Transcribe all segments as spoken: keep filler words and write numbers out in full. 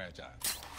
fragile.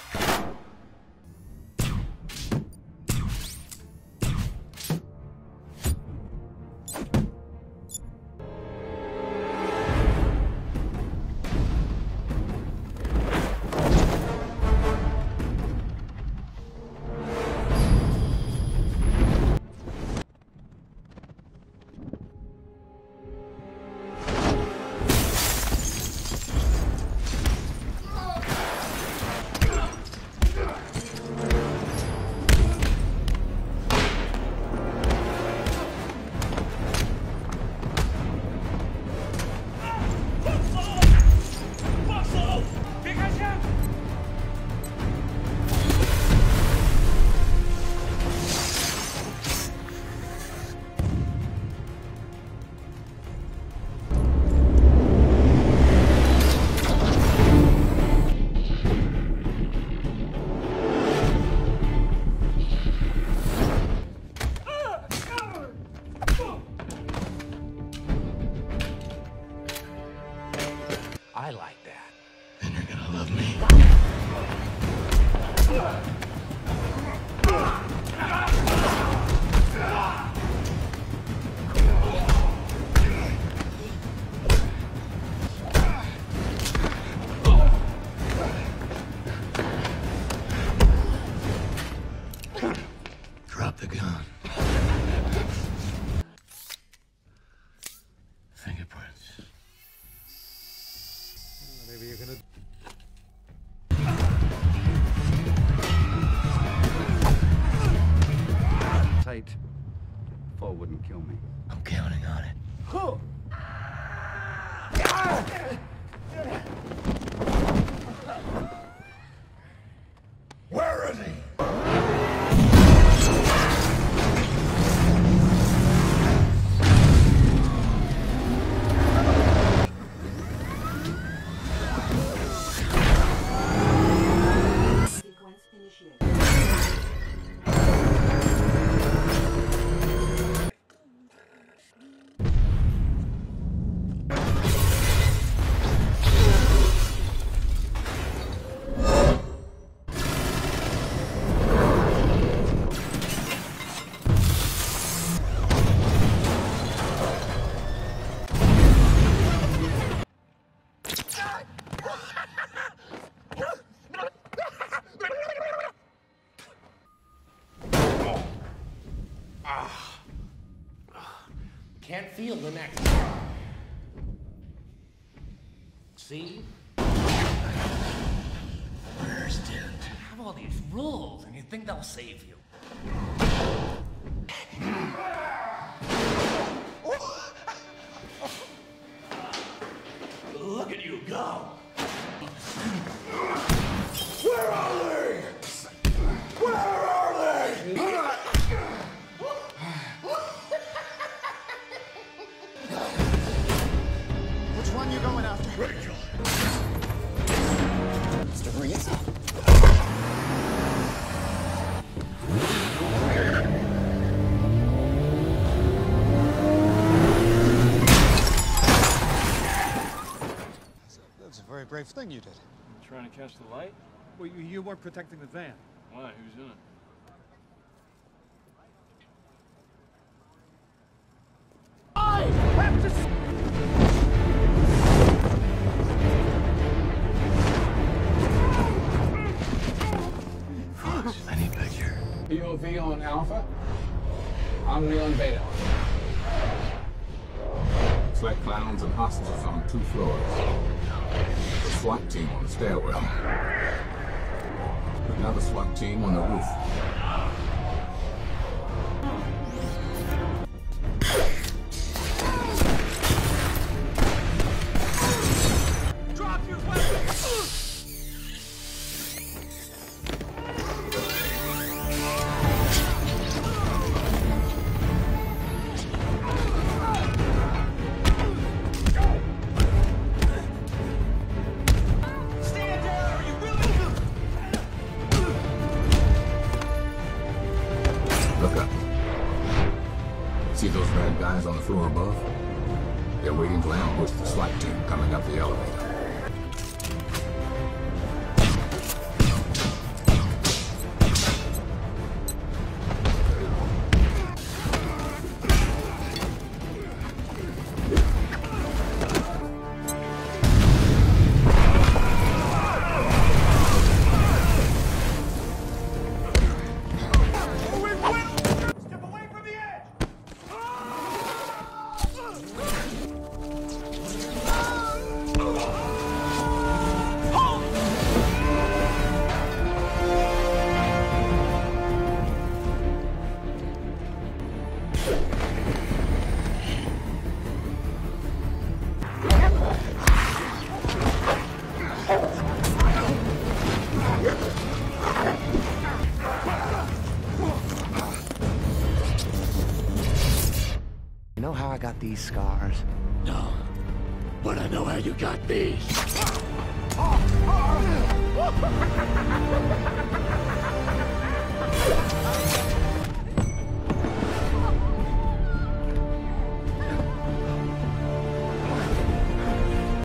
I like that. And you're gonna love me. Drop the gun. Fingerprints. Maybe you're gonna... Tight. Four wouldn't kill me. I'm counting on it. Where is he? Sequence initiated. Can't feel the neck. See? Where's Dent? You have all these rules and you think they'll save you. Look at you go! Where are they? Where are they? Which one you going after? Rachel. Mister Reese? That's a very brave thing you did. Trying to catch the light? Well, you, you weren't protecting the van. Why? Who's in it? Fox, I need picture. P O V on Alpha. Omni on Beta. It's like clowns and hostages on two floors. The SWAT team on the stairwell. Another SWAT team on the roof. Drop your weapon! Stand down! Are you really? Look up. See those bad guys on the floor above? They're waiting to ambush the SWAT team coming up the elevator. You know how I got these scars? No. But I know how you got these.